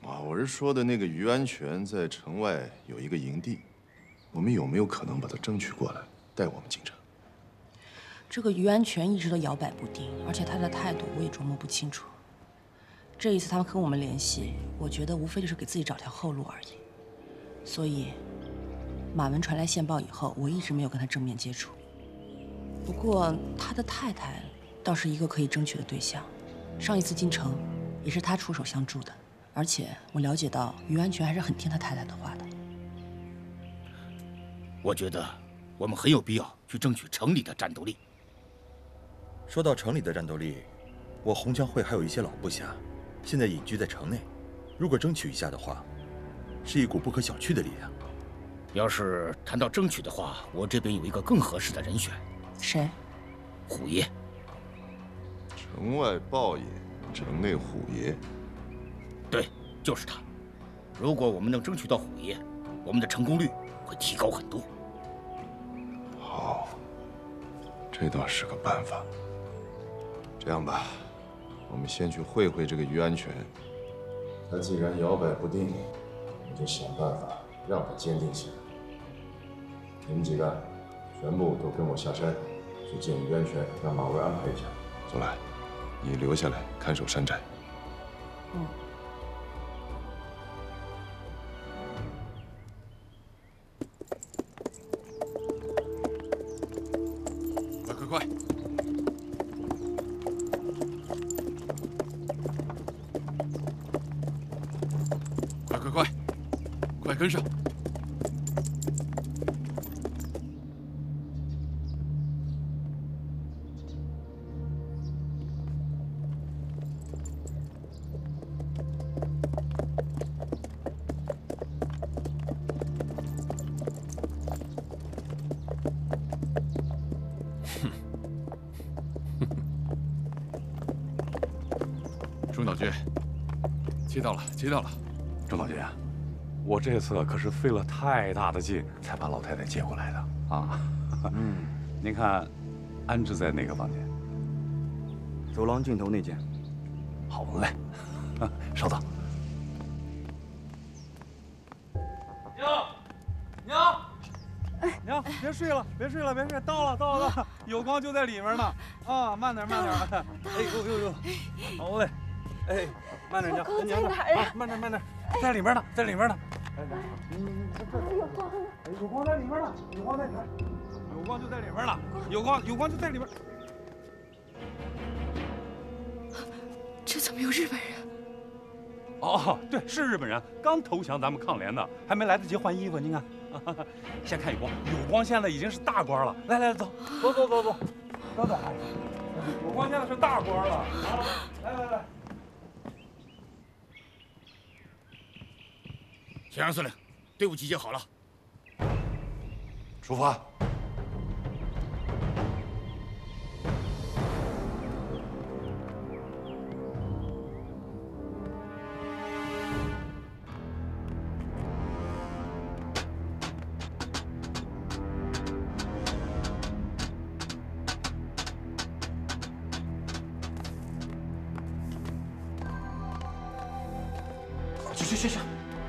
啊，我是说的那个于安全在城外有一个营地，我们有没有可能把他争取过来，带我们进城？ 这个于安全一直都摇摆不定，而且他的态度我也琢磨不清楚。这一次他们跟我们联系，我觉得无非就是给自己找条后路而已。所以，马文传来线报以后，我一直没有跟他正面接触。不过他的太太倒是一个可以争取的对象，上一次进城也是他出手相助的。而且我了解到于安全还是很听他太太的话的。 我觉得我们很有必要去争取城里的战斗力。 说到城里的战斗力，我红江会还有一些老部下，现在隐居在城内。如果争取一下的话，是一股不可小觑的力量。 要是谈到争取的话，我这边有一个更合适的人选。 谁？ 虎爷。 城外豹爷，城内虎爷。 对，就是他。如果我们能争取到虎爷，我们的成功率会提高很多。 好，这倒是个办法。这样吧，我们先去会会这个于安全。他既然摇摆不定，我们就想办法让他坚定起来。你们几个全部都跟我下山，去见于安全，让马威安排一下。走来，你留下来看守山寨。 嗯。 快！快跟上！钟岛君，接到了。 钟岛军啊，我这次可是费了太大的劲才把老太太接过来的啊。您看，安置在哪个房间？ 走廊尽头那间。 好嘞，稍等。 娘，别睡了，到了，有光就在里面呢。啊，慢点。哎呦，好嘞，哎，慢点，娘， 在哪儿啊？ 慢点，在里面呢。 这有光， 有光在里面呢，有光在里面，有光就在里面了，有光就在里面。 这怎么有日本人？ 哦，对，是日本人，刚投降咱们抗联的，还没来得及换衣服。您看，先看有光现在已经是大官了。来，走， 有光现在是大官了。来。 田上司令，队伍集结好了， 出发。 去。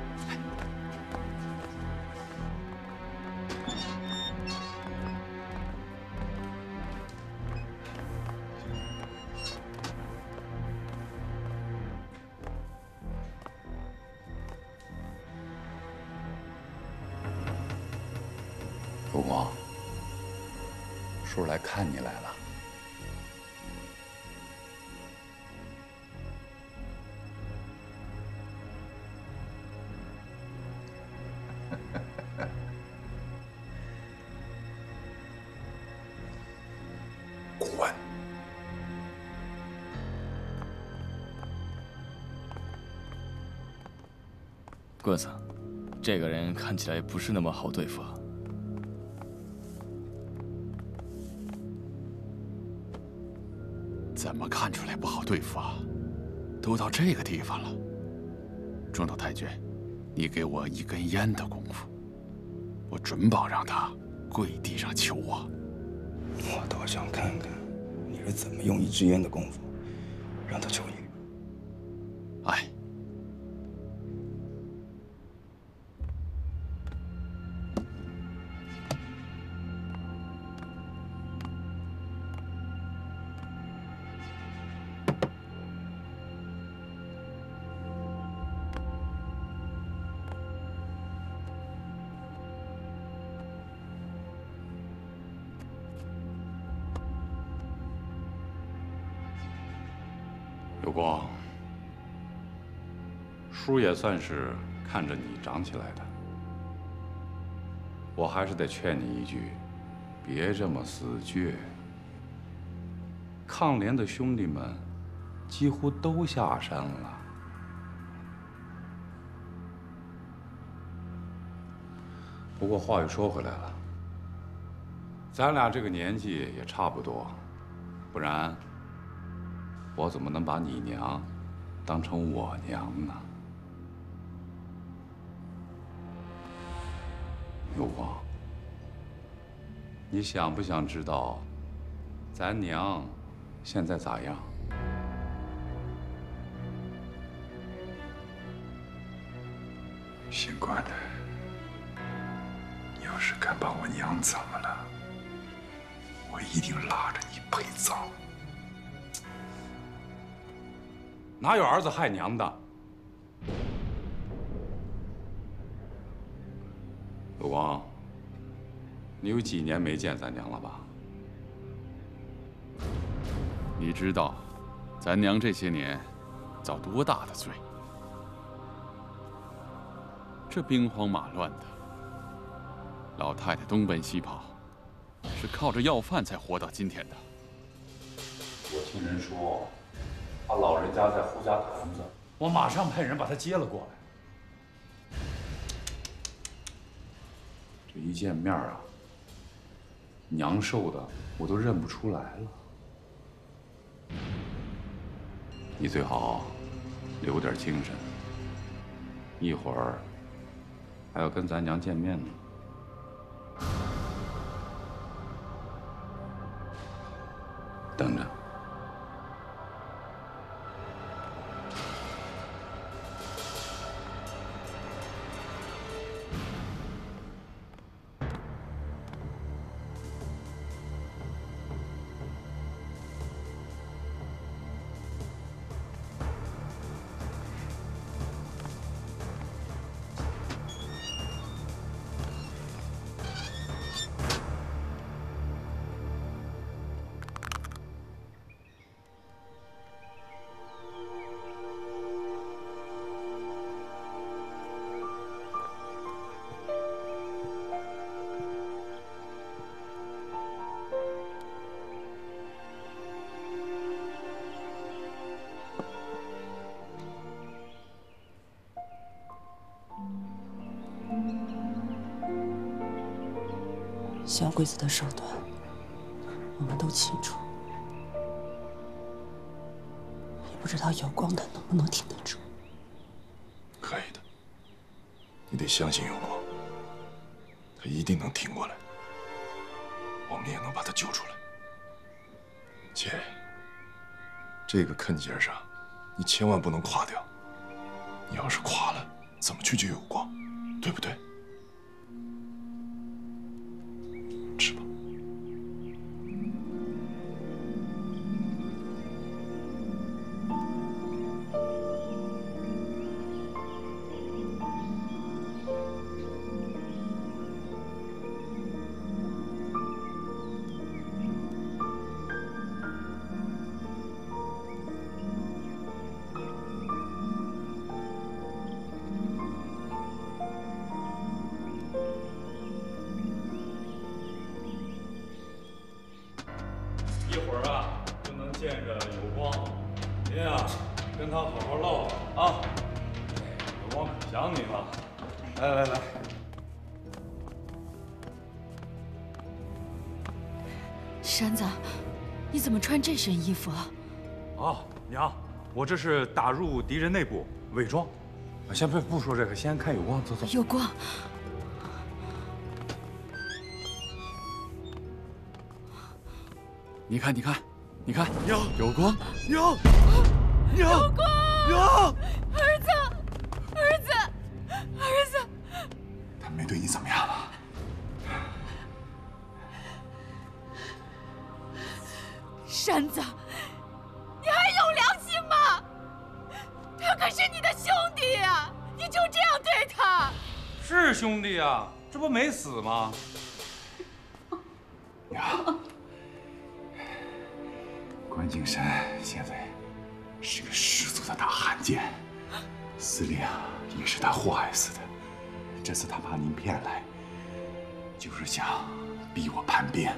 有光，叔来看你来了。滚！ 棍子，这个人看起来不是那么好对付啊。 怎么看出来不好对付啊？都到这个地方了，中岛太君，你给我一根烟的功夫，我准保让他跪地上求我。 我倒想看看你是怎么用1支烟的功夫让他求你。 哎， 光，叔也算是看着你长起来的。我还是得劝你一句，别这么死倔。抗联的兄弟们几乎都下山了。不过话又说回来了，咱俩这个年纪也差不多，不然我怎么能把你娘当成我娘呢？有光，你想不想知道咱娘现在咋样？ 姓关的，你要是敢把我娘怎么了，我一定拉着你陪葬。 哪有儿子害娘的？有光，你有几年没见咱娘了吧？ 你知道，咱娘这些年遭多大的罪？这兵荒马乱的，老太太东奔西跑，是靠着要饭才活到今天的。 我听人说，他老人家在胡家屯子，我马上派人把他接了过来。这一见面啊，娘瘦的我都认不出来了。你最好留点精神，一会儿还要跟咱娘见面呢。等着。 小鬼子的手段，我们都清楚，也不知道有光他能不能挺得住。 可以的，你得相信有光，他一定能挺过来，我们也能把他救出来。姐，这个坎节上，你千万不能垮掉，你要是垮了，怎么去救有光，对不对？吃吧。 一会儿啊，就能见着有光。您啊，跟他好好唠唠啊。有光可想你了。来来来， 山子，你怎么穿这身衣服啊？ 哦，娘，我这是打入敌人内部，伪装。先不说这个，先看有光，走走。 有光。 你看，你看，你看， 娘， 有光， 娘，娘， 有光， 娘， 儿子，儿子，儿子， 他没对你怎么样吧？ 山子，你还有良心吗？他可是你的兄弟呀，你就这样对他？ 是兄弟啊，这不没死吗？ 关景山现在是个见，司令啊，也是他坏死的。这次他把您骗来，就是想逼我叛变。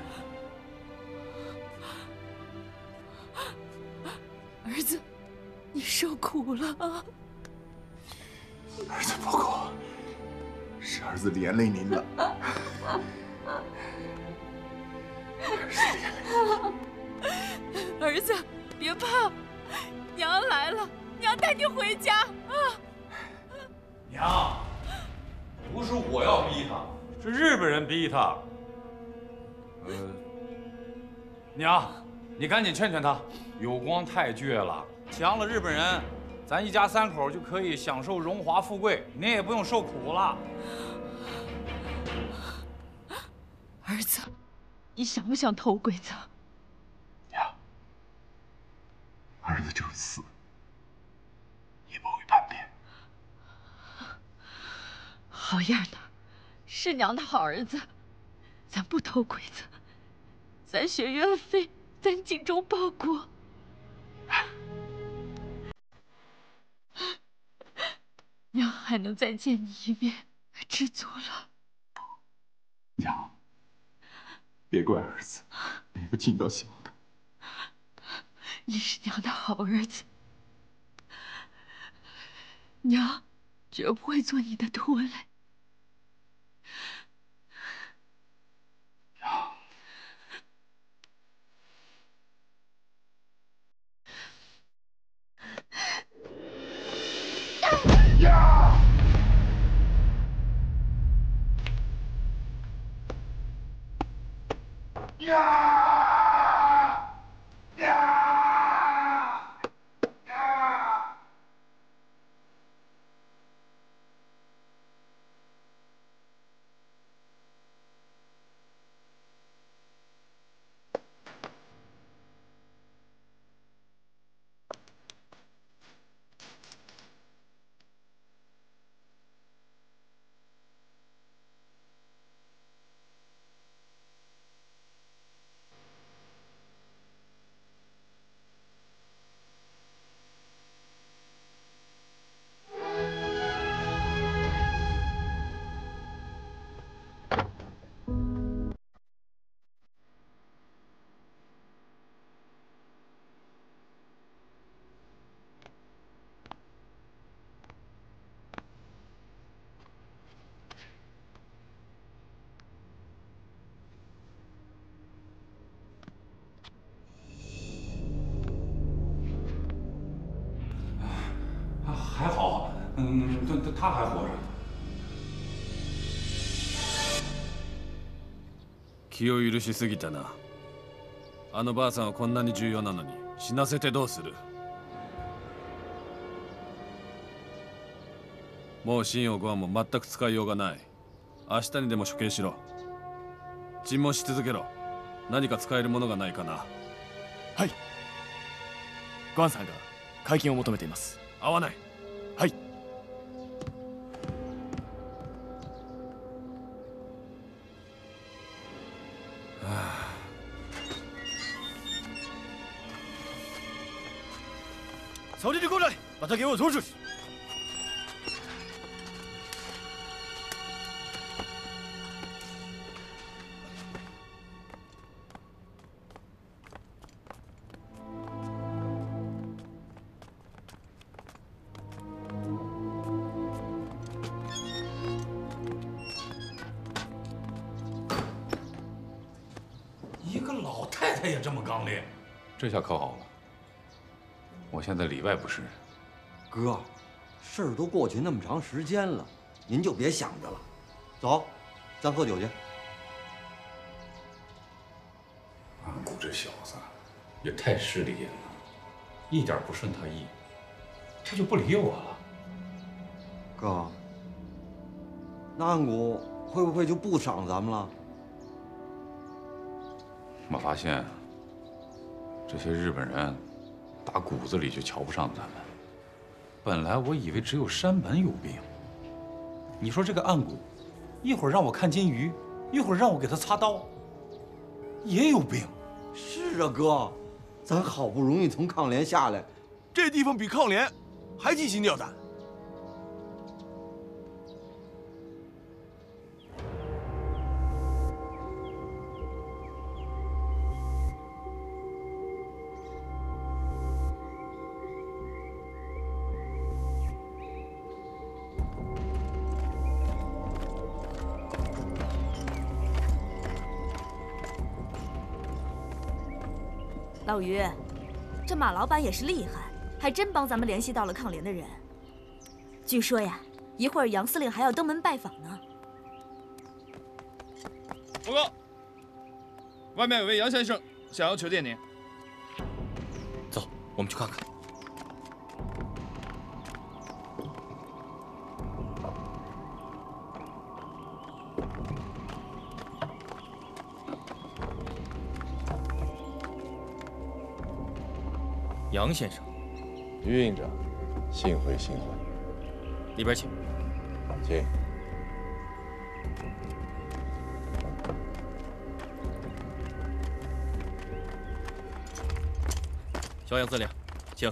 儿子，你受苦了啊！ 儿子不哭，是儿子连累您了。儿子连累您。 儿子，别怕，娘来了，娘带你回家啊！ 娘，不是我要逼他，是日本人逼他。娘，你赶紧劝劝他，有光太倔了，降了日本人，咱一家三口就可以享受荣华富贵，您也不用受苦了。 儿子，你想不想偷鬼子？ 娘，儿子就是死，也不会叛变。 好样的，是娘的好儿子。咱不偷鬼子，咱学院费，咱精忠报国。娘还能再见你一面，知足了。 娘，别怪儿子，没有尽到孝道。 你是娘的好儿子，娘绝不会做你的拖累。 还好，他还活着。 気を許しすぎたな。あのばあさんはこんなに重要なのに死なせてどうする。もう新王ご飯も全く使いようがない。明日にでも処刑しろ。尋問し続けろ。何か使えるものがないかな。 はい。ご飯さんが会見を求めています。 合わない。 はい。 扫地的过来，把他给我拖出去。 一个老太太也这么刚烈，这下可好了。我现在里外不是人。 哥，事儿都过去那么长时间了，您就别想着了。走，咱喝酒去。 安谷这小子也太势利眼了，一点不顺他意，他就不理我了。 哥，那安谷会不会就不赏咱们了？ 我发现这些日本人打骨子里就瞧不上咱们。本来我以为只有山本有病，你说这个岸谷，一会儿让我看金鱼，一会儿让我给他擦刀，也有病。 是啊，哥，咱好不容易从抗联下来， 这地方比抗联还提心吊胆。 老于，这马老板也是厉害，还真帮咱们联系到了抗联的人。据说呀，一会儿杨司令还要登门拜访呢。 报告，外面有位杨先生想要求见您。 走，我们去看看。杨先生， 于营长，幸会幸会。 里边请。 请。 肖杨司令，请。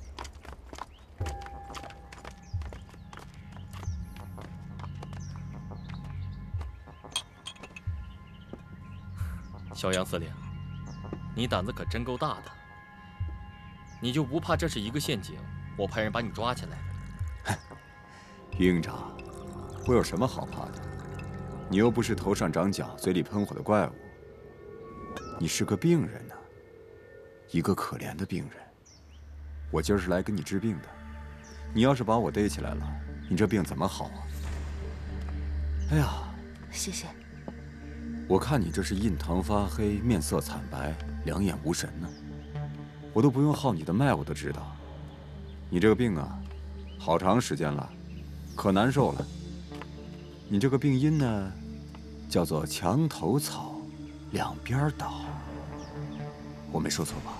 肖杨司令，你胆子可真够大的。你就不怕这是一个陷阱？我派人把你抓起来。 于营长，我有什么好怕的？你又不是头上长角、嘴里喷火的怪物，你是个病人呐，一个可怜的病人。我今儿是来给你治病的，你要是把我逮起来了，你这病怎么好啊？哎呀， 谢谢。 我看你这是印堂发黑、面色惨白、两眼无神呢。我都不用号你的脉，我都知道，你这个病啊，好长时间了，可难受了。你这个病因呢，叫做墙头草，两边倒。我没说错吧？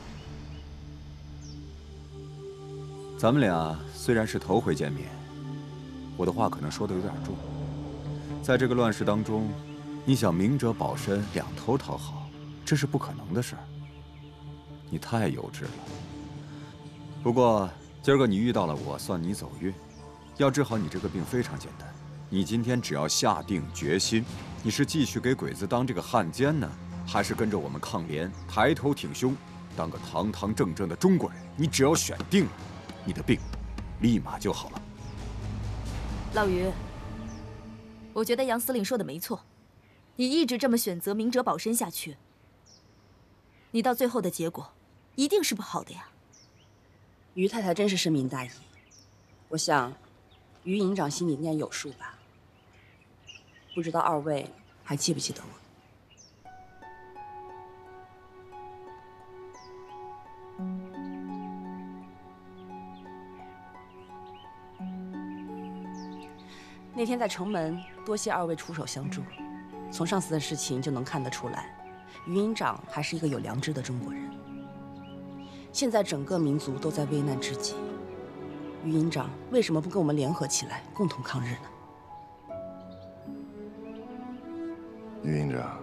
咱们俩虽然是头回见面，我的话可能说的有点重。在这个乱世当中，你想明哲保身，两头讨好，这是不可能的事儿。你太幼稚了。不过今儿个你遇到了我，算你走运。要治好你这个病非常简单，你今天只要下定决心，你是继续给鬼子当这个汉奸呢，还是跟着我们抗联抬头挺胸，当个堂堂正正的中国人？你只要选定了，你的病立马就好了。 老于，我觉得杨司令说的没错，你一直这么选择明哲保身下去，你到最后的结果一定是不好的呀。 于太太真是深明大义，我想于营长心里应该有数吧。不知道二位还记不记得我？那天在城门，多谢二位出手相助。从上次的事情就能看得出来，于营长还是一个有良知的中国人。现在整个民族都在危难之际，于营长为什么不跟我们联合起来，共同抗日呢？ 于营长，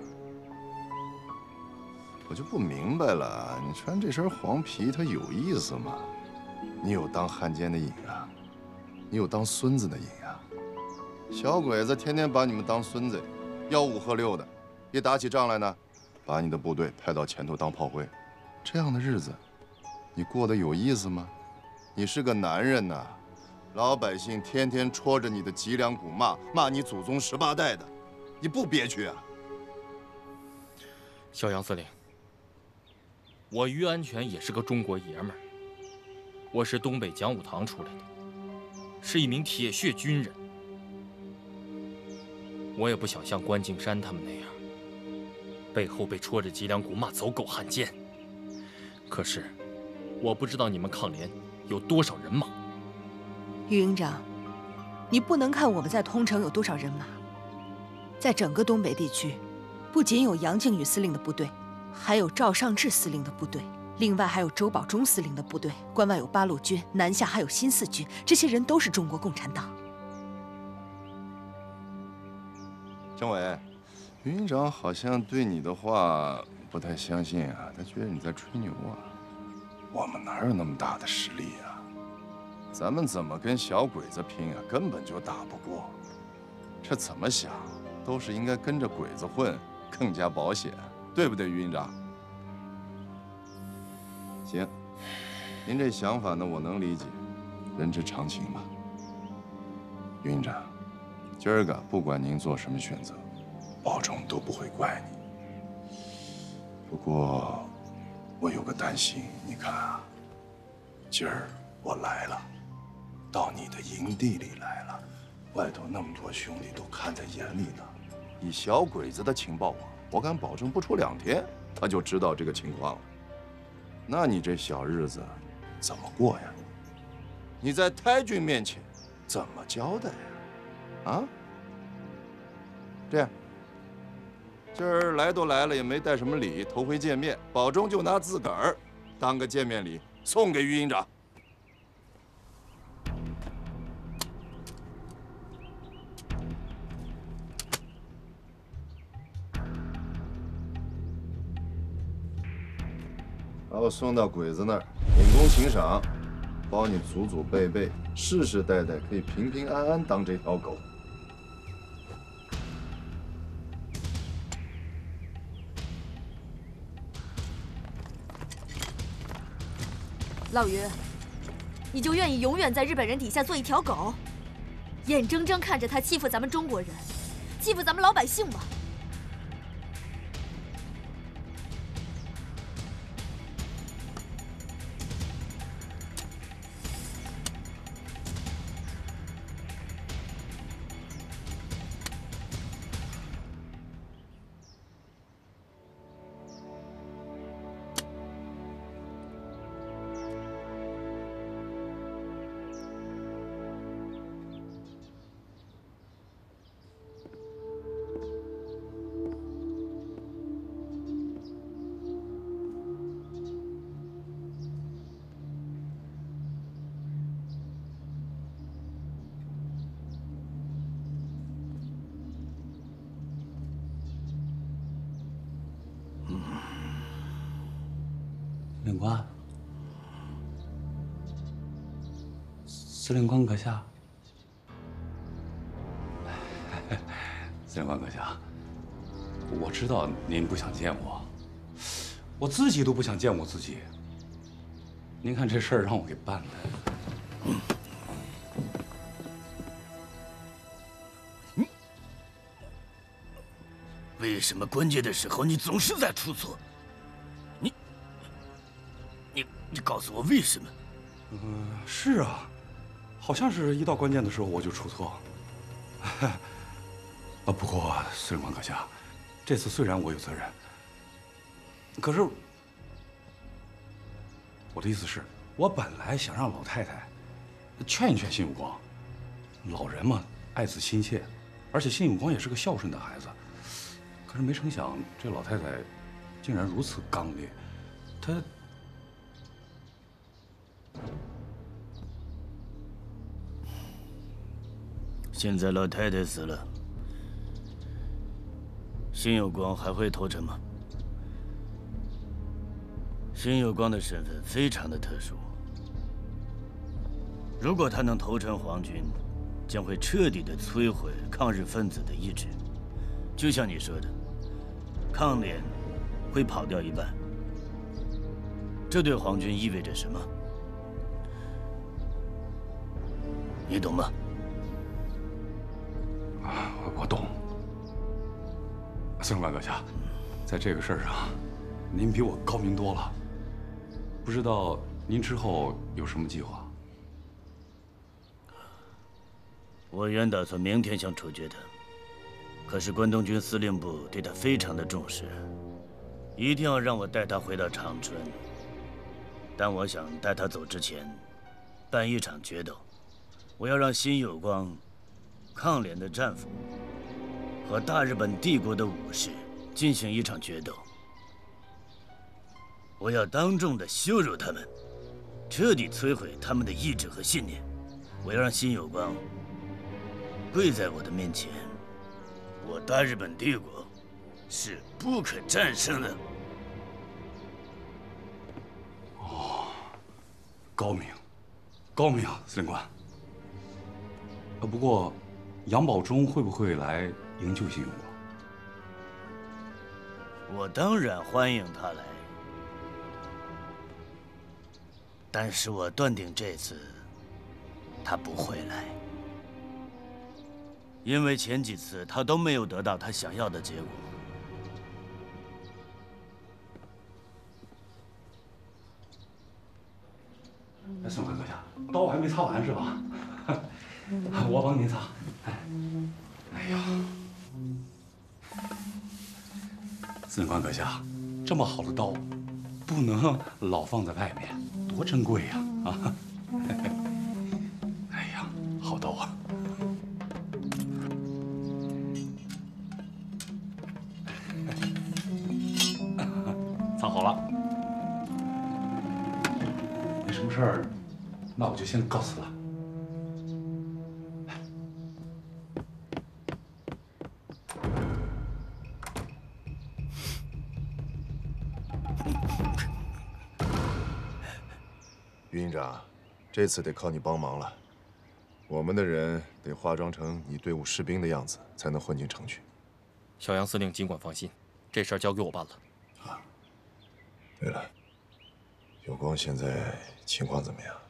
我就不明白了，你穿这身黄皮，它有意思吗？你有当汉奸的瘾啊？你有当孙子的瘾啊？小鬼子天天把你们当孙子，吆五喝六的，一打起仗来呢，把你的部队派到前头当炮灰，这样的日子，你过得有意思吗？你是个男人呐，老百姓天天戳着你的脊梁骨骂你祖宗18代的，你不憋屈啊？ 肖杨司令，我于安全也是个中国爷们儿，我是东北讲武堂出来的，是一名铁血军人。我也不想像关敬山他们那样，背后被戳着脊梁骨骂走狗汉奸。可是，我不知道你们抗联有多少人马。 于营长，你不能看我们在通城有多少人马，在整个东北地区，不仅有杨靖宇司令的部队，还有赵尚志司令的部队，另外还有周保中司令的部队，关外有八路军，南下还有新四军，这些人都是中国共产党。 政委，于营长好像对你的话不太相信啊，他觉得你在吹牛啊。我们哪有那么大的实力啊？ 咱们怎么跟小鬼子拼啊？根本就打不过。这怎么想，都是应该跟着鬼子混，更加保险，对不对，于营长？行，您这想法呢，我能理解，人之常情嘛。于营长，今儿个不管您做什么选择，保证都不会怪你。不过，我有个担心，你看啊，今儿我来了，到你的营地里来了，外头那么多兄弟都看在眼里呢。以小鬼子的情报网，我敢保证不出2天，他就知道这个情况了。那你这小日子怎么过呀？你在太君面前怎么交代呀？啊？这样，今儿来都来了，也没带什么礼，头回见面，保证就拿自个儿当个见面礼送给于营长。把我送到鬼子那儿，秉公行赏，保你祖祖辈辈、世世代代可以平平安安当这条狗。 老于，你就愿意永远在日本人底下做一条狗，眼睁睁看着他欺负咱们中国人，欺负咱们老百姓吗？ 司令官，司令官阁下，司令官阁下，我知道您不想见我，我自己都不想见我自己。您看这事儿让我给办的。 为什么关键的时候你总是在出错？你告诉我为什么？ 是啊，好像是一到关键的时候我就出错。不过司令官阁下，这次虽然我有责任，可是我的意思是，我本来想让老太太劝一劝辛有光，老人嘛，爱子心切，而且辛有光也是个孝顺的孩子。可是没成想，这老太太竟然如此刚烈，她。 现在老太太死了，辛有光还会投诚吗？辛有光的身份非常的特殊，如果他能投诚皇军，将会彻底的摧毁抗日分子的意志。就像你说的，抗联会跑掉一半，这对皇军意味着什么？你懂吗？ 我懂，司令官阁下，在这个事儿上，您比我高明多了。不知道您之后有什么计划？ 我原打算明天想处决他，可是关东军司令部对他非常的重视，一定要让我带他回到长春。但我想带他走之前，办一场决斗，我要让辛有光、抗联的战俘和大日本帝国的武士进行一场决斗。我要当众的羞辱他们，彻底摧毁他们的意志和信念。我要让辛有光跪在我的面前，我大日本帝国是不可战胜的。 哦，高明， 高明，司令官。不过，杨宝忠会不会来营救新永光？ 我当然欢迎他来，但是我断定这次他不会来，因为前几次他都没有得到他想要的结果。 哎，宋阁下，刀还没擦完是吧？我帮您擦。哎呀，司令官阁下，这么好的刀，不能老放在外面，多珍贵呀！啊！哎呀，好刀啊！擦好了。没什么事儿，那我就先告辞了。 于营长，这次得靠你帮忙了。我们的人得化妆成你队伍士兵的样子，才能混进城去。 小杨司令尽管放心，这事儿交给我办了。 啊，对了，有光现在情况怎么样？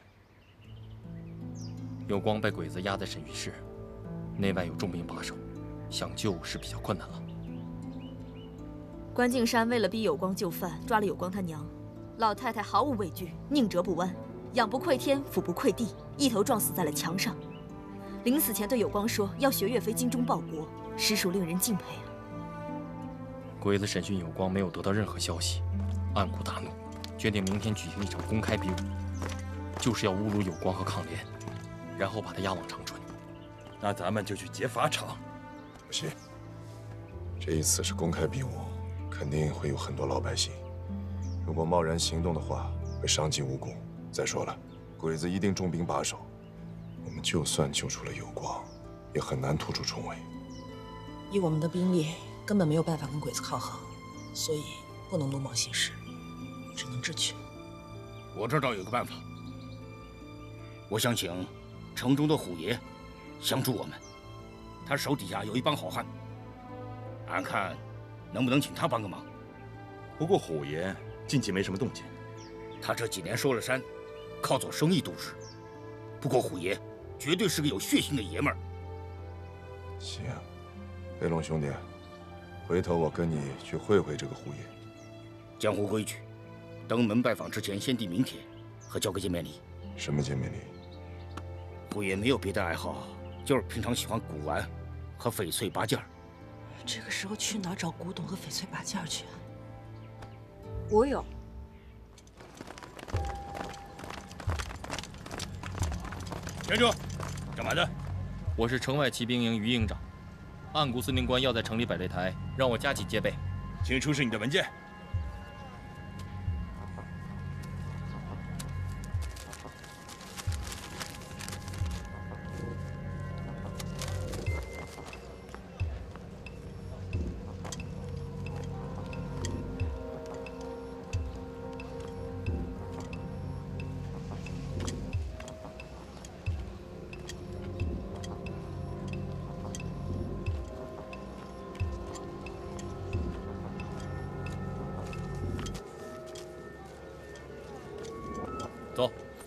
有光被鬼子压在审讯室，内外有重兵把守，想救是比较困难了。 关敬山为了逼有光就范，抓了有光他娘。老太太毫无畏惧，宁折不弯，仰不愧天，俯不愧地，一头撞死在了墙上。临死前对有光说要学岳飞精忠报国，实属令人敬佩啊。 鬼子审讯有光没有得到任何消息，暗谷大怒，决定明天举行一场公开比武，就是要侮辱有光和抗联，然后把他押往长春。 那咱们就去劫法场。 不行，这一次是公开比武，肯定会有很多老百姓。如果贸然行动的话，会伤及无辜。再说了，鬼子一定重兵把守，我们就算救出了有光，也很难突出重围。 以我们的兵力，根本没有办法跟鬼子抗衡，所以不能鲁莽行事，只能智取。 我这倒有个办法，我想请城中的虎爷相助我们，他手底下有一帮好汉，俺看能不能请他帮个忙。 不过虎爷近期没什么动静， 他这几年收了山，靠做生意度日。不过虎爷绝对是个有血性的爷们儿。 行，飞龙兄弟，回头我跟你去会会这个虎爷。 江湖规矩，登门拜访之前先递名帖和交个见面礼。 什么见面礼？ 虎爷没有别的爱好，就是平常喜欢古玩和翡翠八件。 这个时候去哪找古董和翡翠八件去啊？ 我有。 站住！干嘛的？ 我是城外骑兵营于营长，暗谷司令官要在城里摆擂台，让我加紧戒备。 请出示你的文件。 走。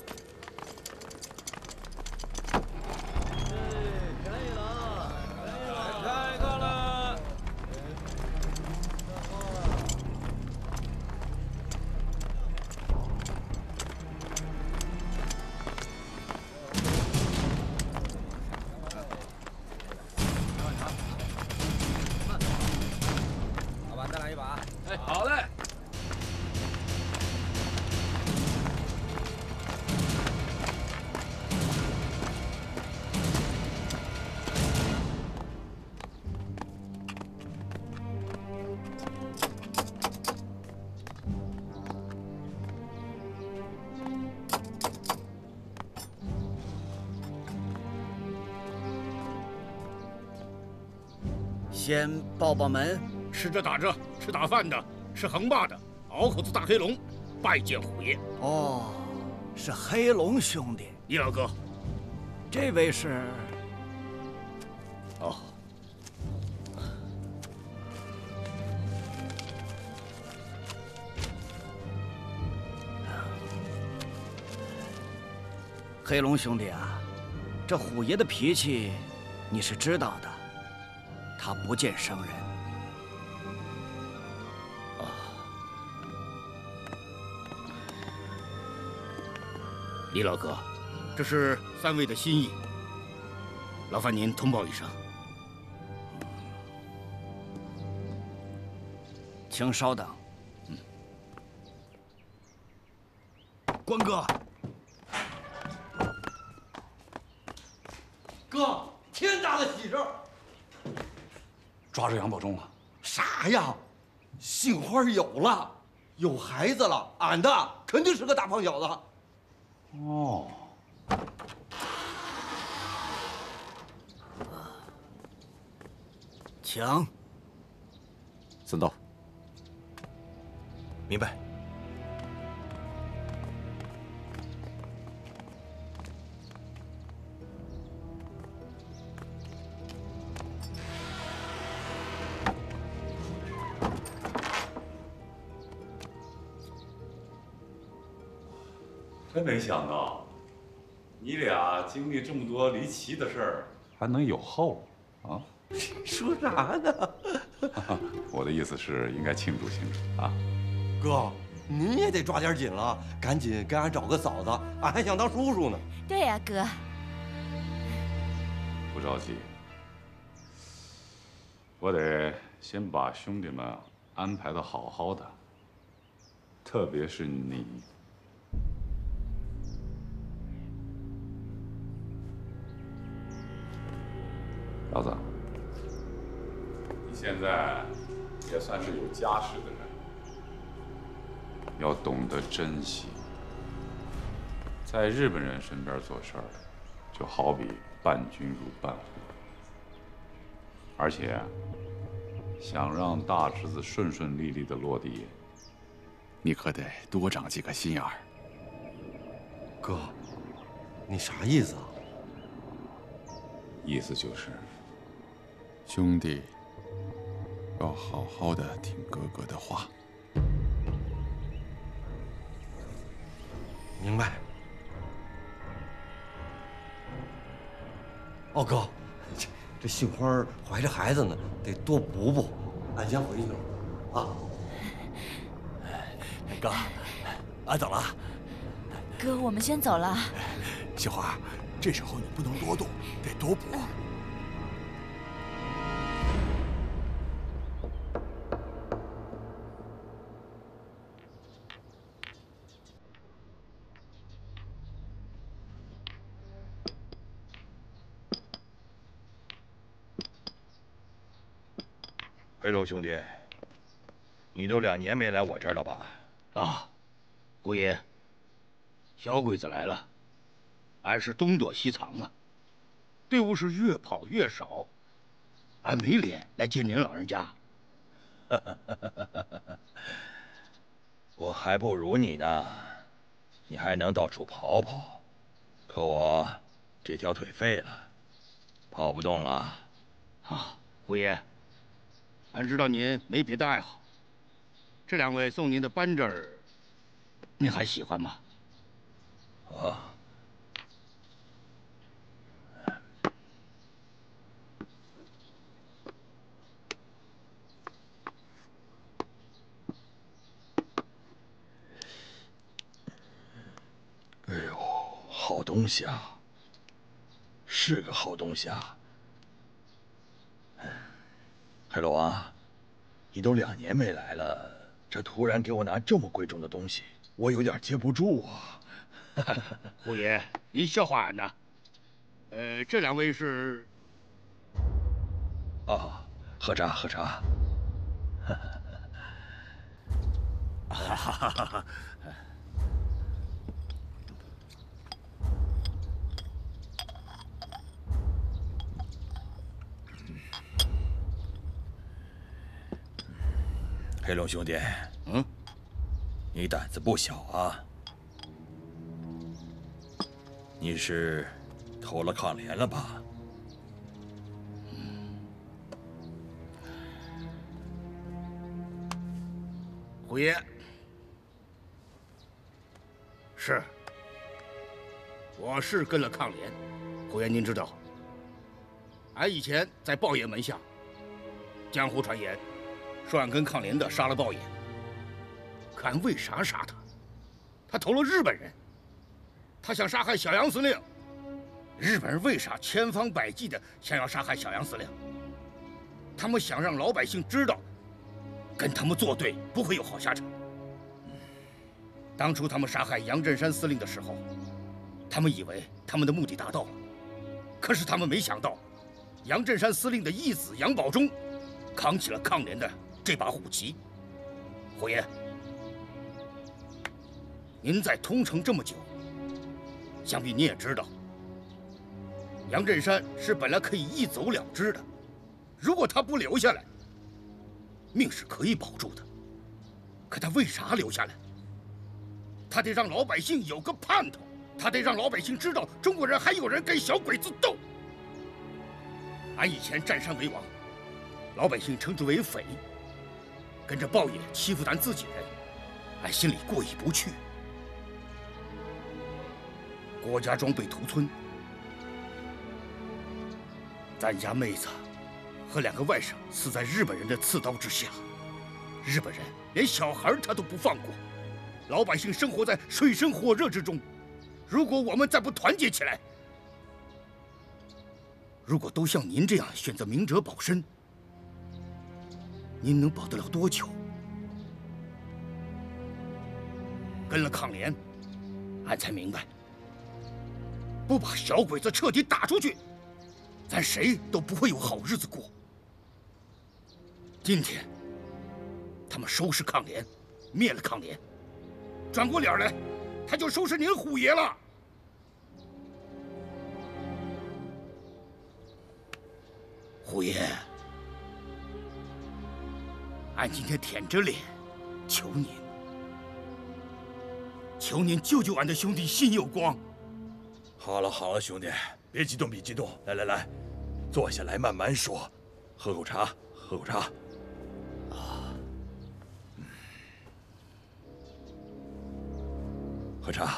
老板，再来一把。 哎，好嘞。 先报报门，吃着打着，吃打饭的，吃横霸的，熬口子大黑龙，拜见虎爷。 哦，是黑龙兄弟。 李老哥， 这位是…… 哦， 黑龙兄弟啊，这虎爷的脾气你是知道的，他不见生人。 李老哥，这是3位的心意，劳烦您通报一声。 请稍等。 关哥， 哥，天大的喜事！ 抓着杨宝忠了？ 啥呀？杏花有了，有孩子了，俺的肯定是个大胖小子。 哦。 请。 孙道。 明白。 真没想到，你俩经历这么多离奇的事儿，还能有后啊？ 说啥呢？ 我的意思是，应该庆祝庆祝啊！ 哥，您也得抓点紧了，赶紧给俺找个嫂子，俺还想当叔叔呢。 对呀，哥。 不着急，我得先把兄弟们安排的好好的，特别是你。老子，你现在也算是有家室的人，要懂得珍惜。在日本人身边做事儿，就好比伴君如伴虎。而且，想让大侄子顺顺利利的落地，你可得多长几个心眼儿。 哥，你啥意思啊？ 意思就是。兄弟，要好好的听哥哥的话。 明白。哦，哥，这杏花怀着孩子呢，得多补补。俺先回去了，啊。 哥，俺走了。 哥，我们先走了。 杏花，这时候你不能多动，得多补。 黑龙兄弟，你都2年没来我这儿了吧？啊，姑爷，小鬼子来了，俺是东躲西藏啊，队伍是越跑越少，俺没脸来见您老人家。我还不如你呢，你还能到处跑跑，可我这条腿废了，跑不动了。啊，姑爷。俺知道您没别的爱好，这2位送您的扳指儿，您还喜欢吗？啊，哎呦，好东西啊，是个好东西啊。黑龙啊，你都2年没来了，这突然给我拿这么贵重的东西，我有点接不住啊。胡爷，您笑话俺呢？这2位是……啊，喝茶喝茶。黑龙兄弟，你胆子不小啊！ 你是投了抗联了吧？ 虎爷，是，我是跟了抗联。虎爷，您知道，俺以前在豹爷门下，江湖传言说俺跟抗联的杀了豹爷。可俺为啥杀他？他投了日本人，他想杀害小杨司令。日本人为啥千方百计的想要杀害小杨司令？他们想让老百姓知道，跟他们作对不会有好下场。当初他们杀害杨振山司令的时候，他们以为他们的目的达到了，可是他们没想到，杨振山司令的义子杨保忠扛起了抗联的这把虎旗。虎爷，您在通城这么久，想必你也知道，杨振山是本来可以一走了之的，如果他不留下来，命是可以保住的。可他为啥留下来？他得让老百姓有个盼头，他得让老百姓知道中国人还有人跟小鬼子斗。俺以前占山为王，老百姓称之为匪，跟着豹爷欺负咱自己人，俺心里过意不去。郭家庄被屠村，咱家妹子和2个外甥死在日本人的刺刀之下，日本人连小孩他都不放过，老百姓生活在水深火热之中。如果我们再不团结起来，如果都像您这样选择明哲保身，您能保得了多久？跟了抗联，俺才明白，不把小鬼子彻底打出去，咱谁都不会有好日子过。今天，他们收拾抗联，灭了抗联，转过脸来，他就收拾您虎爷了。虎爷，俺今天舔着脸求您，求您救救俺的兄弟辛有光。 好了好了，兄弟，别激动别激动，来来来，坐下来慢慢说，喝口茶喝口茶。喝茶。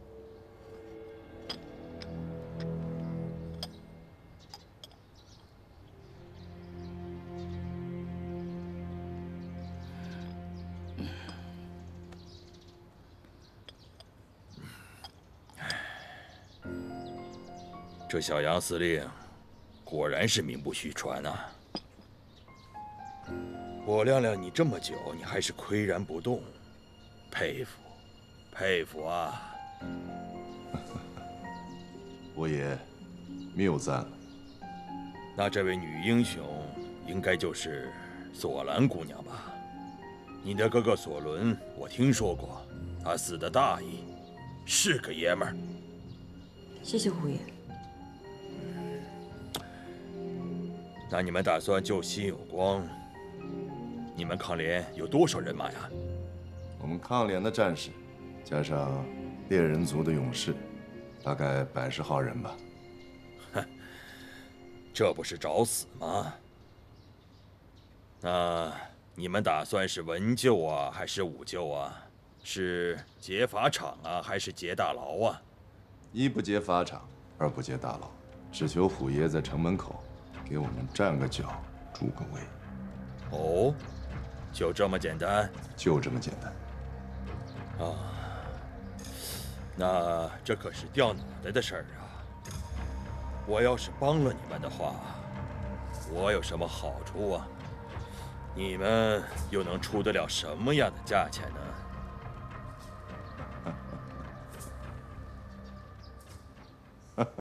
这小杨司令，果然是名不虚传啊！我亮亮你这么久，你还是岿然不动，佩服。佩服啊！ 我也谬赞了。 那这位女英雄应该就是索兰姑娘吧？你的哥哥索伦，我听说过，他死的大义，是个爷们儿。 谢谢虎爷。 那你们打算救辛有光？你们抗联有多少人马呀？ 我们抗联的战士，加上猎人族的勇士，大概110号人吧。 哼，这不是找死吗？那你们打算是文救啊，还是武救啊？是劫法场啊，还是劫大牢啊？ 一不劫法场，二不劫大牢，只求虎爷在城门口给我们站个脚，助个威。 哦，就这么简单？ 就这么简单。 啊，那这可是掉脑袋的事儿啊！我要是帮了你们的话，我有什么好处啊？你们又能出得了什么样的价钱呢？